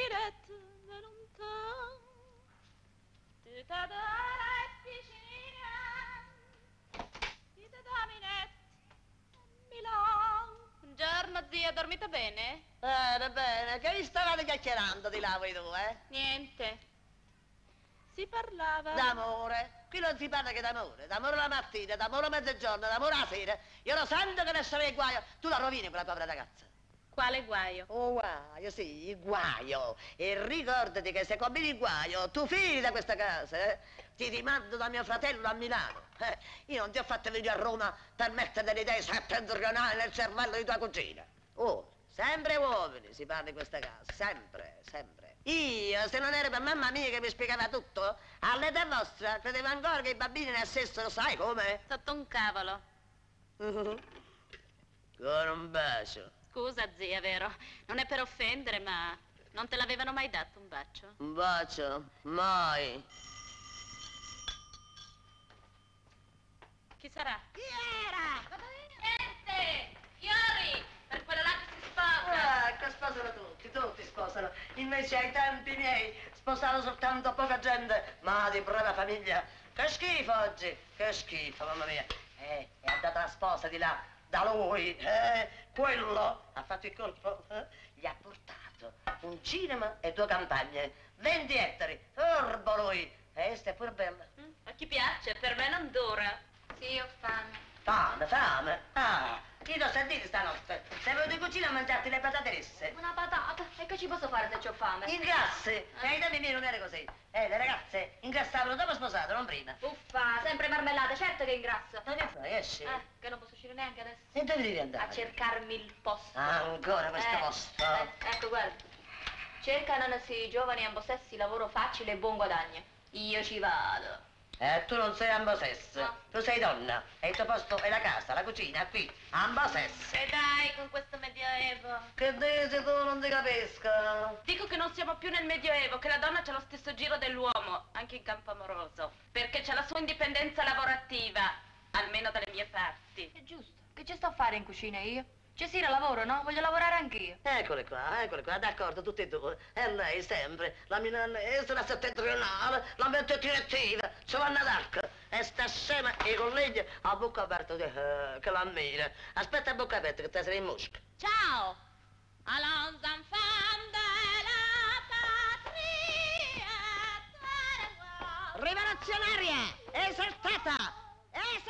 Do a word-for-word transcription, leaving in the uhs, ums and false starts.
dirette da lontano, ti t'adora e vicina, ti t'adominette a Milano. Buongiorno zia, dormite bene? Bene, bene, che vi stavate chiacchierando di là voi due? Niente. Si parlava... D'amore. Qui non si parla che d'amore. D'amore la mattina, d'amore a mezzogiorno, d'amore la sera. Io lo sento che ne sarei il guaio. Tu la rovini quella povera ragazza. Quale guaio? Oh, guaio, sì, il guaio. E ricordati che se combini il guaio, tu fini da questa casa, eh? Ti rimando da mio fratello a Milano. Eh? Io non ti ho fatto venire a Roma per mettere delle idee settentrionali nel cervello di tua cugina. Oh, sempre uomini si parla in questa casa, sempre, sempre. Io, se non era per mamma mia che mi spiegava tutto, all'età vostra credevo ancora che i bambini nascessero, sai come? Sotto un cavolo. Con un bacio. Scusa zia, vero? Non è per offendere, ma non te l'avevano mai dato un bacio? Un bacio? Mai. Chi sarà? Chi era? Niente! Fiori! Per quella là che si sposa! Ecco, sposano tutti, tutti sposano. Invece ai tempi miei sposano soltanto poca gente, ma di brava famiglia. Che schifo oggi, che schifo, mamma mia. Eh, è andata la sposa di là, da lui, eh, quello ha fatto il colpo, eh, gli ha portato un cinema e due campagne, venti ettari, orbo lui, e questa è pure bella. Mm, a chi piace, per me non dura. Sì, ho fame. Fame, fame, ah, chi lo sta a dire stanotte? Sei venuto in cucina a mangiarti le patate risse? Una patata, e che ci posso fare se c'ho fame? Ingrassi, e ai tempi miei non era così. Eh, le ragazze ingrassavano dopo sposato, non prima. Uffa, sempre marmellate, certo che ingrasso. Ma che fai, esci? Eh, che non posso uscire neanche adesso. E dove devi andare? A cercarmi il posto. Ah, ancora questo Eh, posto. eh, ecco, guarda. Cercano i giovani ambosessi lavoro facile e buon guadagno. Io ci vado. Eh, tu non sei ambosessa, No. tu sei donna. E il tuo posto è la casa, la cucina, qui. Ambosessa. E dai, con questo medioevo. Che dici tu, non ti capisco. Dico che non siamo più nel medioevo, che la donna c'ha lo stesso giro dell'uomo, anche in campo amoroso. Perché c'ha la sua indipendenza lavorativa, almeno dalle mie parti. È giusto. Che ci sto a fare in cucina io? Cesira lavoro, no? Voglio lavorare anch'io. Eccole qua, eccole qua, d'accordo, tutte e due. E lei sempre, la milanese, la settentrionale, la mente direttiva, Giovanna d'Arc. E sta scema e i colleghi a bocca aperta eh, che la mira. Aspetta a bocca aperta che te sei in mosca. Ciao! Allons enfants de la patria, Rivoluzionaria, esaltata,